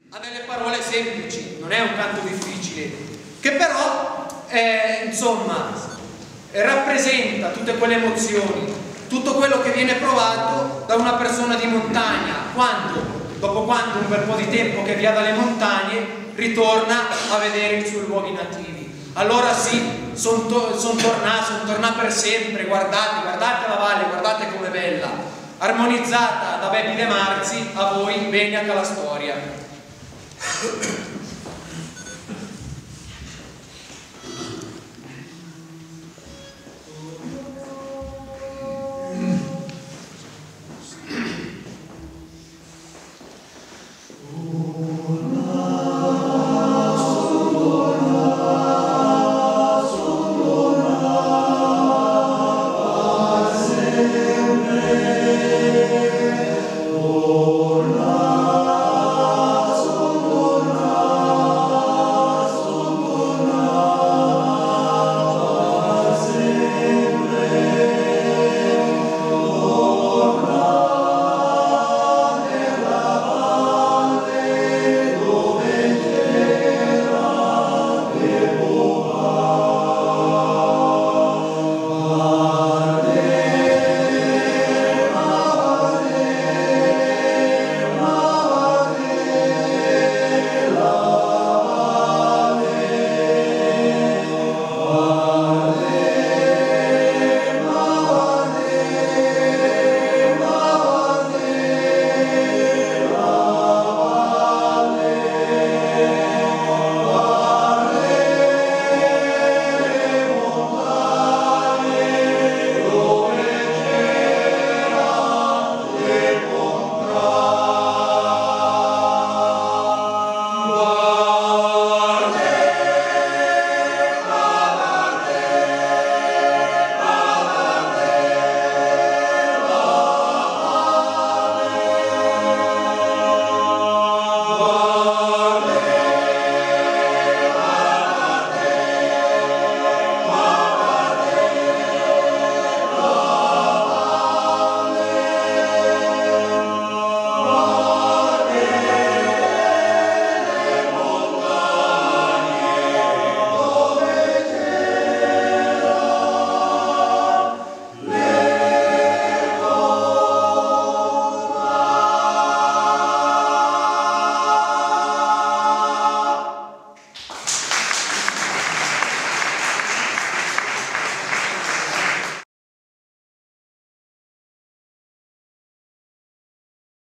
Ha delle parole semplici, non è un canto difficile, che però insomma rappresenta tutte quelle emozioni, tutto quello che viene provato da una persona di montagna dopo un bel po' di tempo che è via dalle montagne ritorna a vedere i suoi luoghi nativi. Allora sì, sono tornato per sempre. Guardate la valle, guardate com'è bella, armonizzata da Bepi De Marzi. A voi, Beniac alla storia.